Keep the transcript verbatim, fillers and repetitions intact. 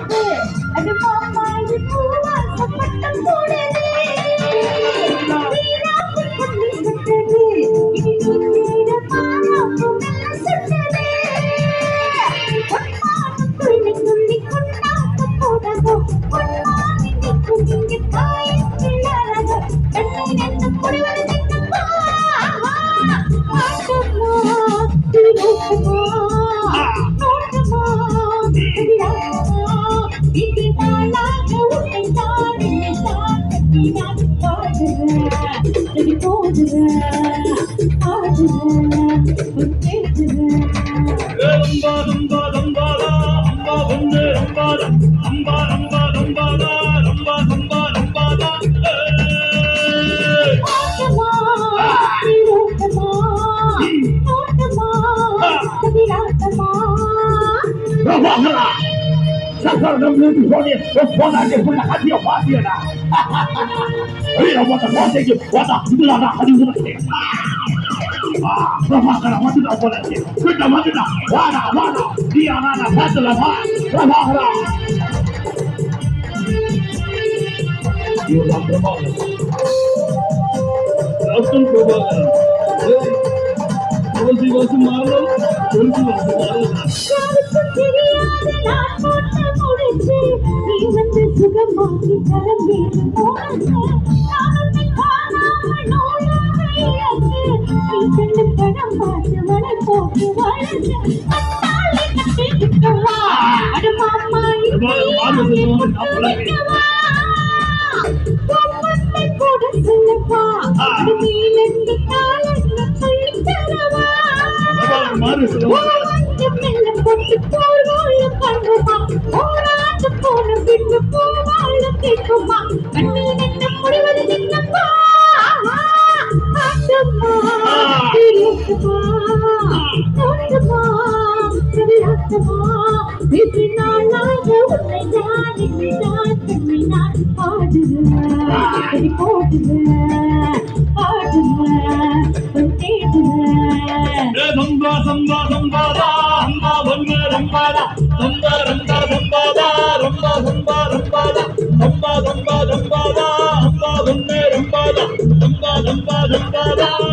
போட்டு அது மாமா இது பூவாசம் பட்டம் போடுது நீராப்பு கொண்டு சுட்டது இது நீர மாறாப்பு மெல்ல சுட்டது பொன்மானம் துள்ளி துள்ளி கொண்டாட்டம் போடவோ பொன்மானி நிற்கும் இங்கு காயத்தில் அழகோ கண்ணில் என்ன முடிவது நின்னம்மா ஆட்டம்மா திருநோட்டமா நோட்டமா இது நாளாக உன்னை தான் என்னை தான் கட்டி நான் பாடுறேன் சரி போடுறேன் ஆடுறேன் உன் பேசுறேன் ரம்பா ரம்பா ரம்பாடா அம்பா பொண்ணு ரம்பாடா அம்பா ரம்பா ரம்பாடா ரம்பா ரம்பா ரம்பாடா ஆட்டமா திருநோட்டமா நோட்டமா கதிராட்டமா Sasa namna hiyo wana ndio kuna hadi ya fadhila. Hilo wata wote hiyo wata bila na hadi zote. Ah, kama kana watu na wala hiyo. Kuna watu na wana wana dia na fadhila ma. Kama hara. Hiyo na promote. Austin promote. Ozi ozi malo, ozi ozi malo. யாருக்கு தெரியாத நான் போட்ட முடிச்சு நீ வந்து சுகமாக்கி தரம் வேறு போனது நான் உன்னை காணாமல் நோயாக இழந்து நீ கண்டு படம் பார்த்து மணல் போட்டு வளர்ந்து அத்தாளை கட்டிக்கிட்டவா அட மாமா பொம்மத்தை கூட சொல்லவா அது நீலந்து காலன்னு சொல்லி தரவா மெல்ல பொட்டு போர்வாழ பண்ணுமா ஓராண்டு போன பின்னு போவாழ கேட்குமா கண்ணில் என்ன முடிவது நின்னப்பா ஆட்டமா திருட்டுமா நோட்டமா கவிராட்டமா இது நாளாக உன்னை தான் என்னை தான் கண்ணை நான் பாடுவேன் சரி போடுவேன் ஆடுவேன் உன் தேடுவேன் Ramba ramba ramba da, ramba ramba ramba da, ramba ramba ramba da, ramba ramba ramba da, ramba ramba ramba da, ramba ramba ramba da, ramba ramba ramba da.